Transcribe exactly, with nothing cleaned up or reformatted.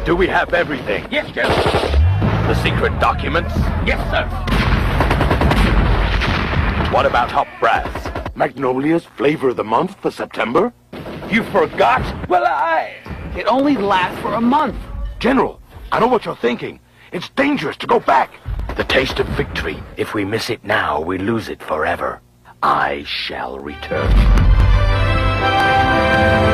Do we have everything? Yes, General. The secret documents? Yes, sir. What about hop brass? Magnolia's flavor of the month for September? You forgot? Well, I... It only lasts for a month. General, I know what you're thinking. It's dangerous to go back. The taste of victory. If we miss it now, we lose it forever. I shall return.